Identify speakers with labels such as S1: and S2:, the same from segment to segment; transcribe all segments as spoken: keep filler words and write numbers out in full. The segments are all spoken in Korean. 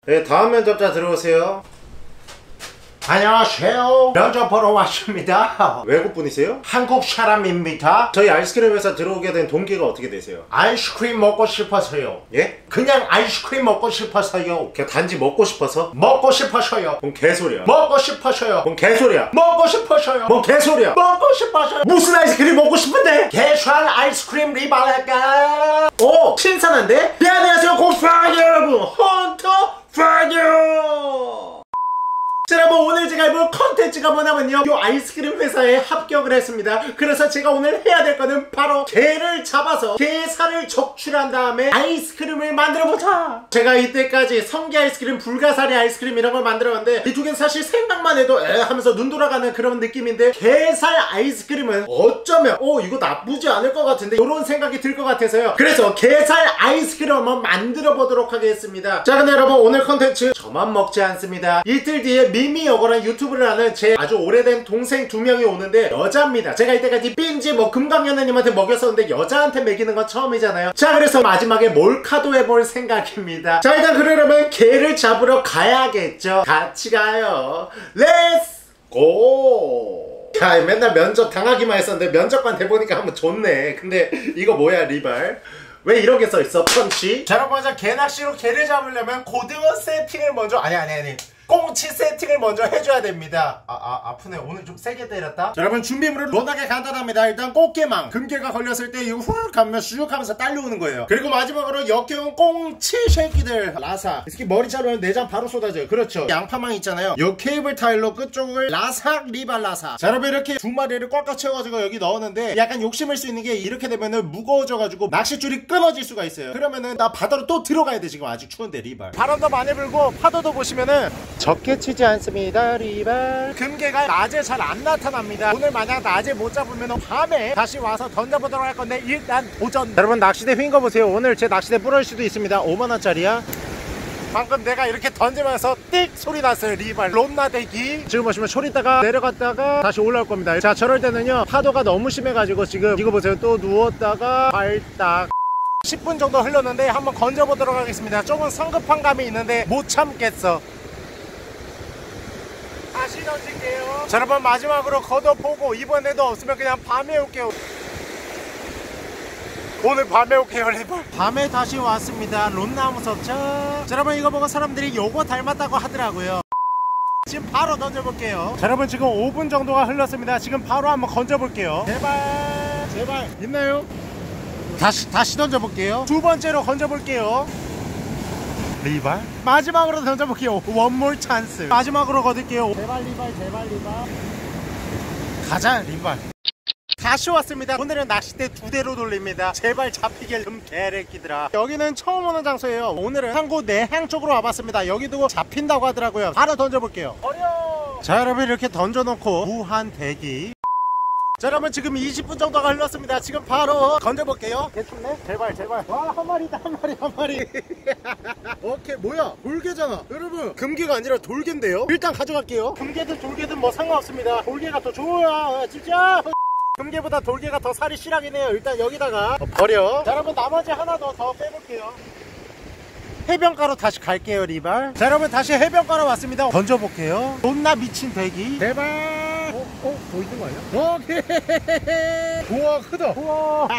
S1: 네, 다음 면접자 들어오세요.
S2: 안녕하세요. 면접 보러 왔습니다.
S1: 외국분이세요?
S2: 한국 사람입니다.
S1: 저희 아이스크림 회사 들어오게 된 동기가 어떻게 되세요?
S2: 아이스크림 먹고 싶어서요.
S1: 예?
S2: 그냥 아이스크림 먹고 싶어서요.
S1: 그냥 단지 먹고 싶어서?
S2: 먹고 싶어서요.
S1: 뭔 개소리야.
S2: 먹고 싶어서요.
S1: 뭔 개소리야.
S2: 먹고 싶어서요.
S1: 뭔 개소리야.
S2: 먹고 싶어서요.
S1: 무슨 아이스크림 먹고 싶은데?
S2: 계산 아이스크림 리발랄까.
S1: 오! 신선한데? 네, 안녕하세요 고스파이어 여러분, 헌터 파이어. 자, 여러분, 오늘 제가 해볼 컨텐츠가 뭐냐면요, 요 아이스크림 회사에 합격을 했습니다. 그래서 제가 오늘 해야 될 거는 바로 게를 잡아서 게살을 적출한 다음에 아이스크림을 만들어보자. 제가 이때까지 성게 아이스크림, 불가사리 아이스크림 이런 걸 만들었는데 이 두 개는 사실 생각만 해도 에 하면서 눈 돌아가는 그런 느낌인데, 게살 아이스크림은 어쩌면 오 이거 나쁘지 않을 것 같은데 이런 생각이 들 것 같아서요. 그래서 게살 아이스크림 한번 만들어 보도록 하겠습니다. 자, 근데 여러분, 오늘 컨텐츠 저만 먹지 않습니다. 이틀 뒤에 미미여거란 유튜브를 하는 제 아주 오래된 동생 두 명이 오는데 여자입니다. 제가 이때까지 삔지 뭐 금강연애님한테 먹였었는데 여자한테 먹이는 건 처음이잖아요. 자, 그래서 마지막에 몰카도 해볼 생각입니다. 자, 일단 그러려면 개를 잡으러 가야겠죠. 같이 가요. 렛츠 고! 자, 맨날 면접 당하기만 했었는데 면접관 대보니까 한번 좋네. 근데 이거 뭐야, 리발? 왜 이렇게 써있어, 펀치?
S2: 자, 여러분, 먼저 개낚시로 개를 잡으려면 고등어 세팅을 먼저 아니 아니 아니 꽁치 세팅을 먼저 해줘야 됩니다. 아, 아, 아프네. 오늘 좀 세게 때렸다. 자, 여러분, 준비물은 워낙에 간단합니다. 일단 꽃게망. 금게가 걸렸을 때 이거 훌 가면 슉 하면서 딸려오는 거예요. 그리고 마지막으로 역겨운 꽁치 새끼들. 라사. 이 새끼 머리 자르면 내장 바로 쏟아져요. 그렇죠. 양파망 있잖아요. 요 케이블 타일로 끝쪽을 라삭 리발 라사. 자, 여러분, 이렇게 두 마리를 꽉꽉 채워가지고 여기 넣었는데 약간 욕심을 수 있는 게 이렇게 되면은 무거워져가지고 낚싯줄이 끊어질 수가 있어요. 그러면은 나 바다로 또 들어가야 돼. 지금 아직 추운데 리발. 바람도 많이 불고 파도도 보시면은 적게 치지 않습니다. 리발. 금게가 낮에 잘 안 나타납니다. 오늘 만약 낮에 못 잡으면 밤에 다시 와서 던져보도록 할 건데 일단 오전. 여러분, 낚시대 휜 거 보세요. 오늘 제 낚시대 부러질 수도 있습니다. 오만 원짜리야 방금 내가 이렇게 던지면서 띡 소리 났어요. 리발 롬나대기. 지금 보시면 소리다가 내려갔다가 다시 올라올 겁니다. 자, 저럴 때는요 파도가 너무 심해가지고 지금 이거 보세요. 또 누웠다가 발딱. 십 분 정도 흘렀는데 한번 건져보도록 하겠습니다. 조금 성급한 감이 있는데 못 참겠어. 다시 던질게요. 자, 여러분, 마지막으로 걷어보고 이번에도 없으면 그냥 밤에 올게요. 오늘 밤에 올게요. 리발. 밤에 다시 왔습니다. 론나무 섭자. 자, 여러분, 이거 보고 사람들이 요거 닮았다고 하더라고요. 지금 바로 던져볼게요. 자, 여러분, 지금 오 분 정도가 흘렀습니다. 지금 바로 한번 건져볼게요. 제발 제발 있나요? 다시 다시 던져볼게요. 두 번째로 건져볼게요. 리발. 마지막으로 던져볼게요. 원몰 찬스. 마지막으로 거둘게요. 제발 리발, 제발 리발. 가자 리발. 다시 왔습니다. 오늘은 낚싯대 두 대로 돌립니다. 제발 잡히길 좀 개래끼들아. 여기는 처음 오는 장소예요. 오늘은 항구 내향 쪽으로 와봤습니다. 여기도 잡힌다고 하더라고요. 바로 던져볼게요. 어려. 자, 여러분, 이렇게 던져놓고 무한 대기. 자, 여러분, 지금 이십 분 정도가 흘렀습니다. 지금 바로 던져볼게요. 개춥네? 제발 제발. 와, 한 마리다. 한 마리 한 마리. 오케이. 뭐야, 돌개잖아. 여러분, 금게가 아니라 돌개인데요. 일단 가져갈게요. 금게든 돌개든 뭐 상관없습니다. 돌개가 더 좋아. 진짜 금게보다 돌개가 더 살이 실하긴 해요. 일단 여기다가 어, 버려. 자, 여러분, 나머지 하나 더, 더 빼볼게요. 해변가로 다시 갈게요. 리발. 자, 여러분, 다시 해변가로 왔습니다. 던져볼게요. 존나 미친 대기. 제발. 어? 어? 더 있는 거 아니야? 오케이. 우와, 크다. 우와.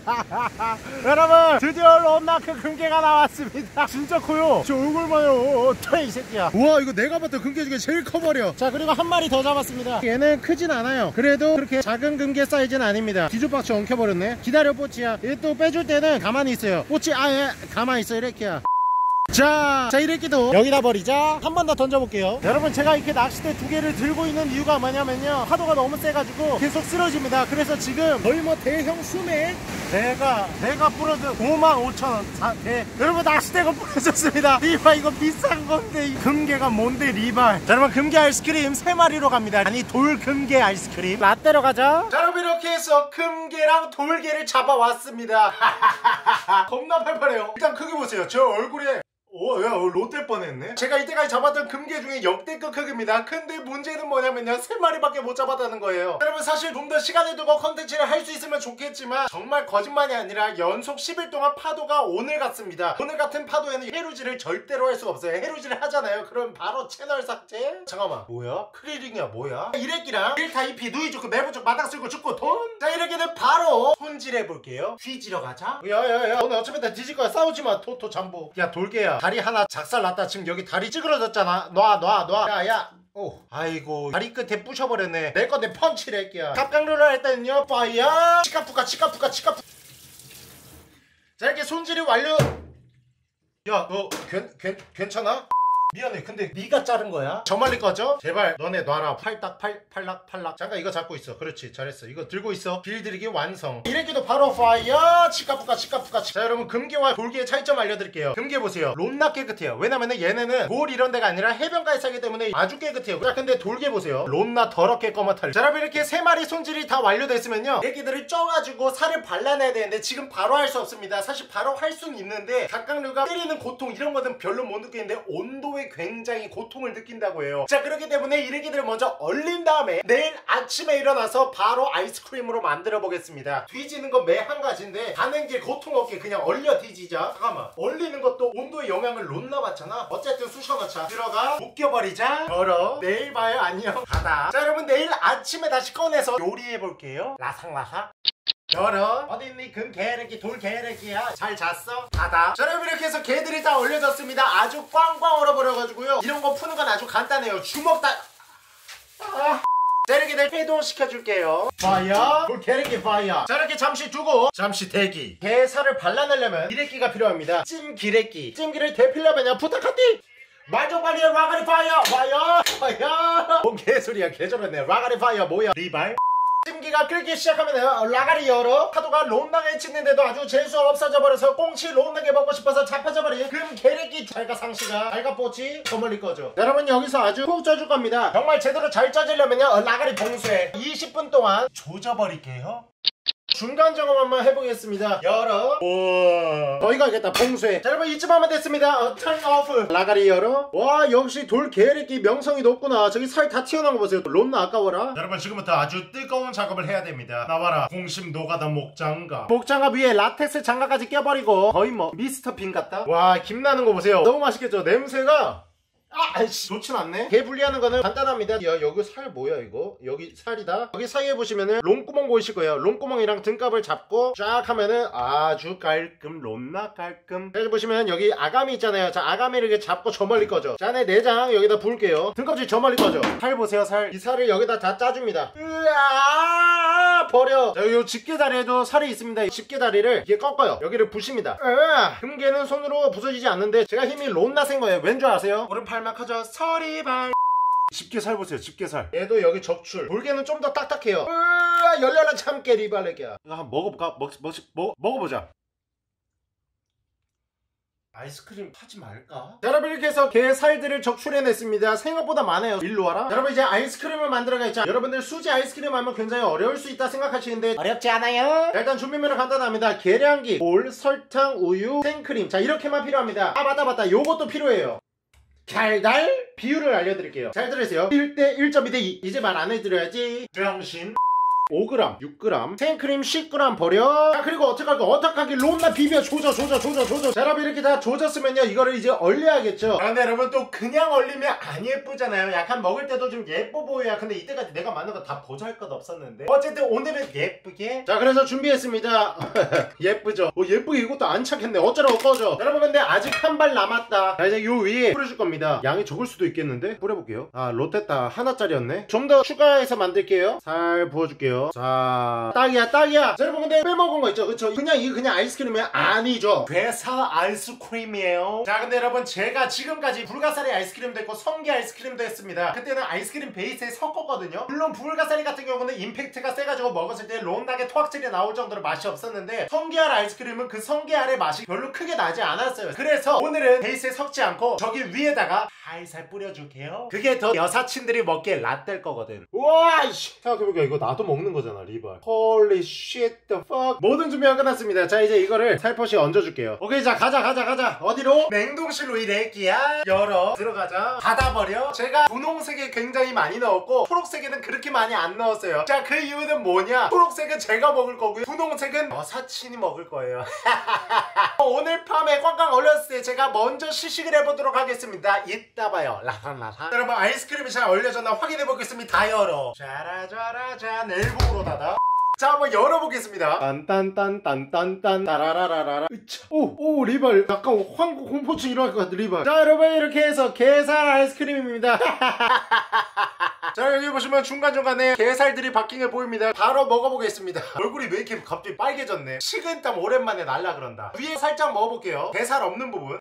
S2: 여러분, 드디어 롬나크 금게가 나왔습니다. 진짜 커요. 저 얼굴 봐요. 어때 이 새끼야. 우와, 이거 내가 봤던 금게 중에 제일 커버려. 자, 그리고 한 마리 더 잡았습니다. 얘는 크진 않아요. 그래도 그렇게 작은 금게 사이즈는 아닙니다. 뒤죽박죽 엉켜버렸네. 기다려, 뽀치야. 얘 또 빼줄 때는 가만히 있어요. 뽀치, 아예 가만히 있어. 이렇게야. 자, 자, 이렇게도 여기다 버리자. 한 번 더 던져볼게요. 여러분, 제가 이렇게 낚싯대 두 개를 들고 있는 이유가 뭐냐면요, 파도가 너무 세가지고 계속 쓰러집니다. 그래서 지금 거의 뭐 대형 수맥 내가 내가 부러든 오만 오천 원 네. 여러분, 낚싯대가 부러졌습니다. 리발, 이거 비싼 건데. 이 금게가 뭔데 리발. 자, 여러분, 금게 아이스크림 세 마리로 갑니다. 아니, 돌금게 아이스크림 라떼로 가자. 자, 여러분, 이렇게 해서 금게랑 돌게를 잡아왔습니다. 겁나 팔팔해요. 일단 크기 보세요. 저 얼굴에
S1: 오, 야, 롯데 뻔했네. 제가 이때까지 잡았던 금괴 중에 역대급 크기입니다. 근데 문제는 뭐냐면요, 세 마리밖에 못 잡았다는 거예요. 여러분, 사실 좀 더 시간을 두고 컨텐츠를 할 수 있으면 좋겠지만 정말 거짓말이 아니라 연속 십 일 동안 파도가 오늘 같습니다. 오늘 같은 파도에는 해루질을 절대로 할 수가 없어요. 해루질을 하잖아요. 그럼 바로 채널 삭제. 잠깐만, 뭐야? 크리링이야 뭐야? 이래끼랑 일타이피 누이죽고 매부죽 마당 쓸고 죽고 돈. 자, 이렇게는 바로 손질해 볼게요. 뒤지러 가자. 야야야, 오늘 어차피 다 뒤질 거야. 싸우지마. 토토 잠보. 야, 돌개야, 다리 하나 작살났다. 지금 여기 다리 찌그러졌잖아. 놔 놔 놔. 야야. 오, 아이고, 다리 끝에 부셔버렸네. 내 건데 펀치를 할게요. 갑각루를 할 때는요, 파이어 치카푸카 치카푸카 치카푸. 자, 이렇게 손질이 완료. 야, 너 괜, 괜, 괜찮아? 미안해, 근데 네가 자른 거야? 저 멀리 거죠? 제발 너네 놔라. 팔딱 팔, 팔락 팔락. 잠깐 이거 잡고 있어. 그렇지, 잘했어. 이거 들고 있어. 빌드리기 완성. 이래기도 바로 파이어 치카푸카 치카푸카. 자, 여러분, 금괴와 돌개의 차이점 알려드릴게요. 금괴 보세요, 롯나 깨끗해요. 왜냐면은 얘네는 골 이런 데가 아니라 해변가에 살기 때문에 아주 깨끗해요. 자, 근데 돌개 보세요, 롯나 더럽게 검어탈. 자, 여러분, 이렇게 세 마리 손질이 다 완료됐으면요, 애기들을 쪄가지고 살을 발라내야 되는데 지금 바로 할 수 없습니다. 사실 바로 할 수는 있는데 각각류가 때리는 고통 이런 거는 별로 못 느끼는데 온도에 굉장히 고통을 느낀다고 해요. 자, 그렇기 때문에 이래기들을 먼저 얼린 다음에 내일 아침에 일어나서 바로 아이스크림으로 만들어 보겠습니다. 뒤지는 건 매 한 가지인데 가는 길 고통 없게 그냥 얼려 뒤지자. 잠깐만, 얼리는 것도 온도의 영향을 롯나 받잖아. 어쨌든 쑤셔넣자. 들어가, 묶여버리자. 걸어. 내일 봐요. 안녕. 가다. 자, 여러분, 내일 아침에 다시 꺼내서 요리해 볼게요. 라상라상. 열어. 어딨니? 금 개래기 돌 개래기야. 잘 잤어? 닫아. 자, 여러분, 이렇게 해서 개들이 다 얼려졌습니다. 아주 꽝꽝 얼어버려가지고요, 이런 거 푸는 건 아주 간단해요. 주먹 다. 아. 자, 이렇게 해동시켜줄게요. 파이어. 돌 개래기 파이어. 자, 이렇게 잠시 두고 잠시 대기. 개 살을 발라내려면 기레기가 필요합니다. 찜 기레기. 찜기를 대필려면요, 부탁하디. 말 좀 빨리 해. 라가리 파이어. 파이어 파이어. 뭔 개소리야. 개저렸네. 라가리 파이어 뭐야. 리발. 찜기가 끓기 시작하면 라가리 열어. 파도가 롯나게 치는데도 아주 재수 없어져 버려서 꽁치 롯나게 먹고 싶어서 잡혀져 버린 금 게레기. 잘가 상시가, 잘가 뽀치. 저 멀리 꺼져. 여러분, 여기서 아주 푹 쪄줄 겁니다. 정말 제대로 잘 쪄지려면요, 라가리 봉쇄 이십 분 동안 조져버릴게요. 중간 점검 한번 해보겠습니다. 열어. 우와, 거의 가겠다. 봉쇄. 자, 여러분, 이쯤 하면 됐습니다. 어, 턴 오프. 라가리 열어. 와, 역시 돌 게레기 명성이 높구나. 저기 살 다 튀어나온 거 보세요. 롯나 아까워라. 여러분, 지금부터 아주 뜨거운 작업을 해야 됩니다. 나와라, 공심 노가다 목장갑. 목장갑 위에 라텍스 장갑까지 껴버리고 거의 뭐 미스터 빈 같다. 와, 김나는 거 보세요. 너무 맛있겠죠? 냄새가 아, 아이씨, 좋진 않네. 개 분리하는 거는 간단합니다. 야, 여기 살 뭐야 이거? 여기 살이다. 여기 사이에 보시면은 롱구멍 보이실 거예요. 롱구멍이랑 등갑을 잡고 쫙 하면은 아주 깔끔, 롯나 깔끔. 여기 보시면 여기 아가미 있잖아요. 자, 아가미를 이렇게 잡고 저 멀리 꺼져. 자, 안에 내장 여기다 부을게요. 등껍질 저 멀리 꺼져. 살 보세요, 살. 이 살을 여기다 다 짜줍니다. 으아, 버려. 자, 요 집게다리에도 살이 있습니다. 집게다리를 이렇게 꺾어요. 여기를 부십니다. 으아, 금괴는 손으로 부서지지 않는데 제가 힘이 롯나 센 거예요. 왠 줄 아세요? 오른팔 하죠. 서리발. 집게살 보세요, 집게살. 얘도 여기 적출. 돌개는 좀 더 딱딱해요. 으아, 열려라 참깨 리발레기야. 이거 한번 먹어볼까? 먹, 먹, 먹, 먹어보자. 아이스크림 하지 말까? 자, 여러분, 이렇게 해서 개 살들을 적출해냈습니다. 생각보다 많아요. 일로 와라. 자, 여러분, 이제 아이스크림을 만들어가겠죠. 여러분들 수지 아이스크림 하면 굉장히 어려울 수 있다 생각하시는데 어렵지 않아요. 자, 일단 준비물은 간단합니다. 계량기, 볼, 설탕, 우유, 생크림. 자, 이렇게만 필요합니다. 아, 맞다 맞다, 요것도 필요해요. 달달. 비율을 알려드릴게요. 잘 들으세요. 일 대 일 점 이 대 이. 이제 말 안 해드려야지. 병신. 오 그램, 육 그램, 생크림 십 그램 버려. 자, 그리고 어떡할까? 어떡하기? 롯나 비벼. 조져 조져 조져 조져. 자, 여러분, 이렇게 다 조졌으면요, 이거를 이제 얼려야겠죠. 그런데 여러분, 또 그냥 얼리면 안 예쁘잖아요. 약간 먹을 때도 좀 예뻐 보여야. 근데 이때까지 내가 만든 거 다 보잘것 없었는데 어쨌든 오늘은 예쁘게. 자, 그래서 준비했습니다. 예쁘죠? 어, 예쁘게. 이것도 안 착했네. 어쩌라고 꺼져. 여러분, 근데 아직 한 발 남았다. 자, 이제 요 위에 뿌려줄 겁니다. 양이 적을 수도 있겠는데 뿌려볼게요. 아, 롯데타 하나짜리였네. 좀 더 추가해서 만들게요. 살 부어줄게요. 자, 딱이야 딱이야. 자, 여러분, 근데 빼먹은 거 있죠? 그쵸? 그냥 이거 그냥 아이스크림이야? 아니죠. 괴사 아이스크림이에요. 자, 근데 여러분, 제가 지금까지 불가사리 아이스크림도 했고 성게 아이스크림도 했습니다. 그때는 아이스크림 베이스에 섞었거든요. 물론 불가사리 같은 경우는 임팩트가 세가지고 먹었을 때 롯나게 토악질이 나올 정도로 맛이 없었는데 성게알 아이스크림은 그 성게알의 맛이 별로 크게 나지 않았어요. 그래서 오늘은 베이스에 섞지 않고 저기 위에다가 살살 뿌려줄게요. 그게 더 여사친들이 먹기에 라떼일 거거든. 우와, 이씨. 생각해보니까 이거 나도 먹는
S2: 먹는 거잖아 리발. Holy shit the fuck. 모든 준비가 끝났습니다. 자 이제 이거를 살포시 얹어줄게요. 오케이 자 가자 가자 가자. 어디로? 냉동실로 이 렉기야. 열어 들어가자. 닫아버려. 제가 분홍색에 굉장히 많이 넣었고 초록색에는 그렇게 많이 안 넣었어요. 자 그 이유는 뭐냐? 초록색은 제가 먹을 거고요, 분홍색은 여사친이 먹을 거예요. 오늘 밤에 꽝꽝 얼렸을 때 제가 먼저 시식을 해보도록 하겠습니다. 이따 봐요. 라산라산. 여러분 아이스크림이 잘 얼려졌나 확인해 보겠습니다. 다 열어. 짜라짜라짠. 엘보로 닫아. 자 한번 열어보겠습니다. 딴딴딴딴딴딴 따라라라라. 오오 리발 약간 황국 공포증 일어날 것 같아 리발. 자 여러분 이렇게 해서 게살 아이스크림입니다. 자 여기 보시면 중간중간에 게살들이 바뀐 게 보입니다. 바로 먹어보겠습니다. 얼굴이 왜 이렇게 갑자기 빨개졌네. 식은땀 오랜만에 날라 그런다. 위에 살짝 먹어볼게요. 게살 없는 부분.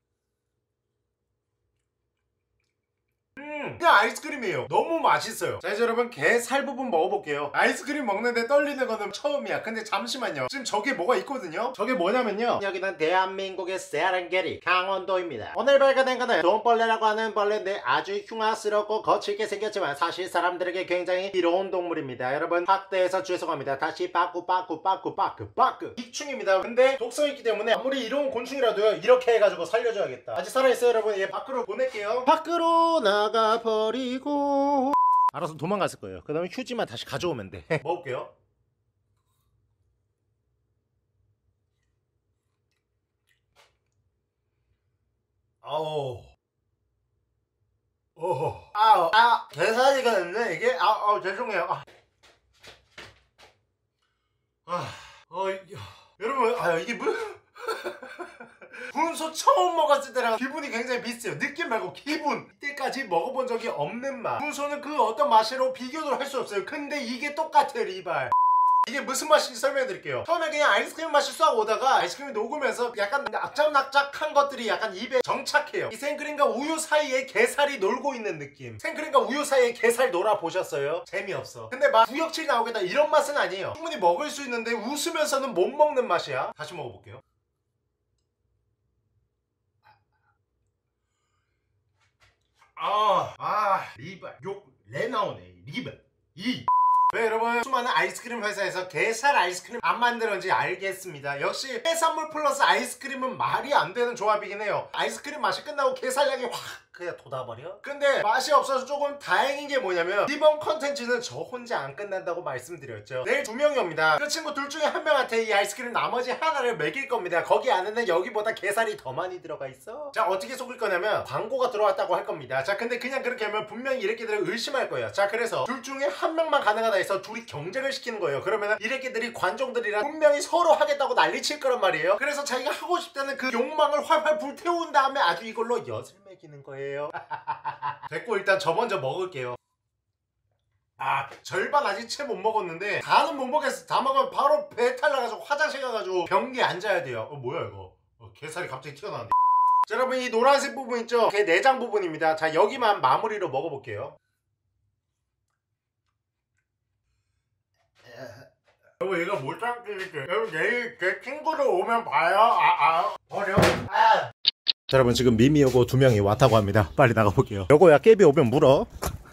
S2: 음 그냥 아이스크림이에요. 너무 맛있어요. 자 이제 여러분 게살 부분 먹어볼게요. 아이스크림 먹는데 떨리는 거는 처음이야. 근데 잠시만요. 지금 저게 뭐가 있거든요. 저게 뭐냐면요, 여기는 대한민국의 세랑게리 강원도입니다. 오늘 발견된 거는 돈벌레라고 하는 벌레인데 아주 흉악스럽고 거칠게 생겼지만 사실 사람들에게 굉장히 이로운 동물입니다. 여러분 확대해서 죄송합니다. 다시 빠꾸 빠꾸 빠꾸 빠꾸 빠꾸. 익충입니다. 근데 독성이 있기 때문에 아무리 이로운 곤충이라도요 이렇게 해가지고 살려줘야겠다. 아직 살아있어요 여러분. 얘 밖으로 보낼게요. 밖으로 나가버리고 알아서 도망갔을 거예요. 그 다음에 휴지만 다시 가져오면 돼. 먹을게요. 아우 오호 아우 아 게살이가 있네 이게. 아, 아 죄송해요. 아, 아 어, 야. 여러분 아 이게 뭐 군소 처음 먹었을 때랑 기분이 굉장히 비슷해요. 느낌 말고 기분. 이때까지 먹어본 적이 없는 맛. 군소는 그 어떤 맛으로 비교도 할 수 없어요. 근데 이게 똑같아요 리발. 이게 무슨 맛인지 설명해 드릴게요. 처음에 그냥 아이스크림 맛이 싹 오다가 아이스크림이 녹으면서 약간 낙작낙작한 것들이 약간 입에 정착해요. 이 생크림과 우유 사이에 게살이 놀고 있는 느낌. 생크림과 우유 사이에 게살 놀아 보셨어요? 재미없어. 근데 막 구역질 나오겠다 이런 맛은 아니에요. 충분히 먹을 수 있는데 웃으면서는 못 먹는 맛이야. 다시 먹어볼게요. 아, 아, 리발, 욕, 레 나오네, 리발, 이. 왜 여러분 수많은 아이스크림 회사에서 게살 아이스크림 안 만들었는지 알겠습니다. 역시 해산물 플러스 아이스크림은 말이 안 되는 조합이긴 해요. 아이스크림 맛이 끝나고 게살량이 확 그냥 돋아버려? 근데 맛이 없어서 조금 다행인 게 뭐냐면 이번 컨텐츠는 저 혼자 안 끝난다고 말씀드렸죠. 내일 두 명이 옵니다. 그 친구 둘 중에 한 명한테 이 아이스크림 나머지 하나를 먹일 겁니다. 거기 안에는 여기보다 게살이 더 많이 들어가 있어. 자 어떻게 속일 거냐면 광고가 들어왔다고 할 겁니다. 자 근데 그냥 그렇게 하면 분명히 이래끼들을 의심할 거예요. 자 그래서 둘 중에 한 명만 가능하다 해서 둘이 경쟁을 시키는 거예요. 그러면 이래끼들이 관종들이랑 분명히 서로 하겠다고 난리칠 거란 말이에요. 그래서 자기가 하고 싶다는 그 욕망을 활활 불태운 다음에 아주 이걸로 엿을 매기는 거예요. 됐고 일단 저 먼저 먹을게요. 아 절반 아직 채 못 먹었는데 다는 못 먹겠어. 다 먹으면 바로 배탈 나가지고 화장실 가가지고 변기에 앉아야 돼요. 어 뭐야 이거. 어, 게살이 갑자기 튀어나왔네. 자 여러분 이 노란색 부분 있죠? 게 내장 부분입니다. 자 여기만 마무리로 먹어볼게요. 여러분 이거 못 참겠어요. 여러분 내일 제 친구들 오면 봐요. 아, 아. 버려. 아. 자 여러분 지금 미미요거 두 명이 왔다고 합니다. 빨리 나가볼게요. 요거야 깨비 오면 물어.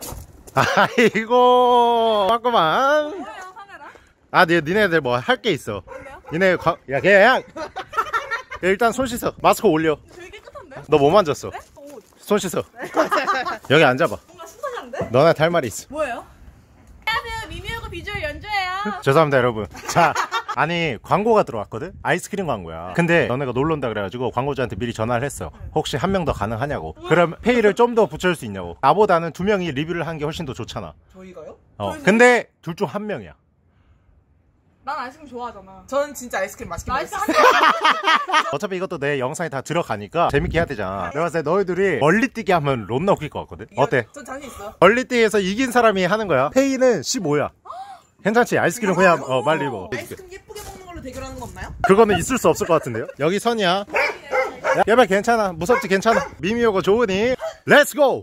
S2: 아이고 맞구만.
S3: 뭐예요 카메라?
S2: 아 니, 니네들 뭐 할 게 있어.
S3: 뭔데요?
S2: 니네 과... 야 걔야 일단 손 씻어. 마스크 올려.
S3: 되게 깨끗한데?
S2: 너 뭐 만졌어?
S3: 네? 오,
S2: 손 씻어. 여기 앉아봐.
S3: 뭔가 신선한데?
S2: 너네 할 말이 있어.
S3: 뭐예요? 안녕하세요 미미요거 비주얼 연주예요.
S2: 죄송합니다 여러분. 자 아니 광고가 들어왔거든? 아이스크림 광고야. 근데 너네가 놀러 온다 그래가지고 광고주한테 미리 전화를 했어. 혹시 한 명 더 가능하냐고. 그럼 페이를 좀 더 붙여줄 수 있냐고. 나보다는 두 명이 리뷰를 한 게 훨씬 더 좋잖아.
S4: 저희가요?
S2: 어 근데 둘 중 한 명이야.
S3: 난 아이스크림 좋아하잖아.
S4: 저는 진짜 아이스크림 맛있게
S3: 나이스
S4: 먹었어요.
S3: 한
S2: 어차피 이것도 내 영상에 다 들어가니까 재밌게 해야 되잖아. 내가 봤을 때 너희들이 멀리뛰기 하면 론나 웃길 것 같거든? 어때?
S4: 전 자신 있어요.
S2: 멀리뛰기에서 이긴 사람이 하는 거야. 페이는 십오야. 괜찮지? 아이스크림 그냥 어 빨리 먹어.
S4: 아이스크림 예쁘게 먹는 걸로 대결하는 거 없나요?
S2: 그거는 있을 수 없을 것 같은데요? 여기 선이야. 예발 괜찮아. 무섭지 괜찮아. 미미요거 좋으니 렛츠 고!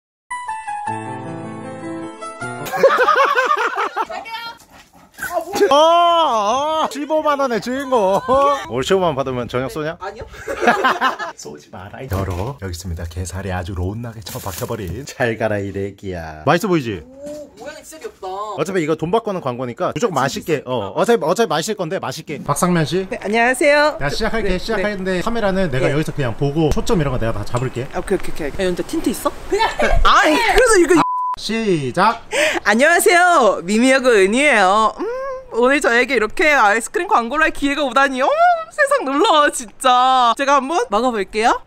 S4: 아 뭐야?
S2: 어, 십오만 원의 주인공. 오늘 십오만 원 받으면 저녁 쏘냐?
S4: 아니요.
S2: 쏘지 마라. 열어. 여기 있습니다. 게살이 아주 론나게 쳐박혀버린. 잘 가라 이 렉이야. 맛있어 보이지?
S4: 오, 모양이 진짜 귀엽다.
S2: 어차피 이거 돈 받고 하는 광고니까 무조건 맛있게. 어, 어차피 어차피 마실 건데 맛있게. 박상면 씨.
S4: 네, 안녕하세요.
S2: 나 시작할게.
S4: 네,
S2: 시작하는데 카메라는 내가
S4: 네.
S2: 여기서 그냥 보고 초점 이런 거 내가 다 잡을게.
S4: 아, 오케이, 오케이, 오케이. 야, 근데 틴트 있어? 아니, 그래서 이거.
S2: 시작.
S4: 안녕하세요. 미미하고 은이에요. 음, 오늘 저에게 이렇게 아이스크림 광고를 할 기회가 오다니. 어머, 세상 놀라워, 진짜. 제가 한번 먹어볼게요.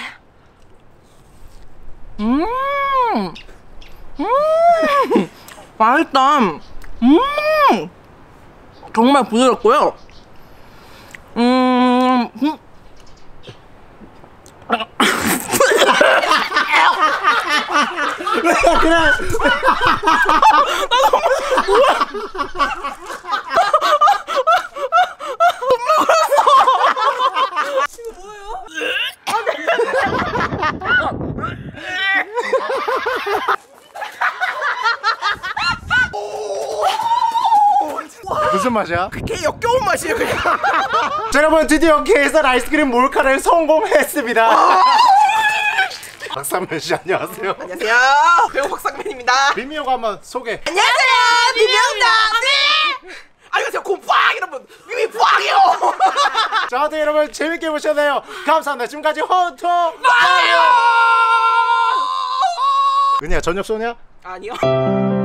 S4: 음, 음, 맛있다. 음, 정말 부드럽고요. 음, 음.
S2: 그래. 무슨 맛이야?
S4: 개 역겨운 맛이에요, 그냥.
S2: 자, 여러분 드디어 게살 아이스크림 몰카를 성공했습니다. 박상면 씨 안녕하세요.
S4: 안녕하세요. 배우 박상민입니다.
S2: 미미호가 한번 소개.
S4: 안녕하세요. 미미입니다. 네. 아이고 제가 곰팡 여러분 미미 팡이요.
S2: 자, 네, 여러분 재밌게 보셨나요? 감사합니다. 지금까지 헌터
S4: 마리오.
S2: 은희야 저녁 쏘냐?
S4: 아니요.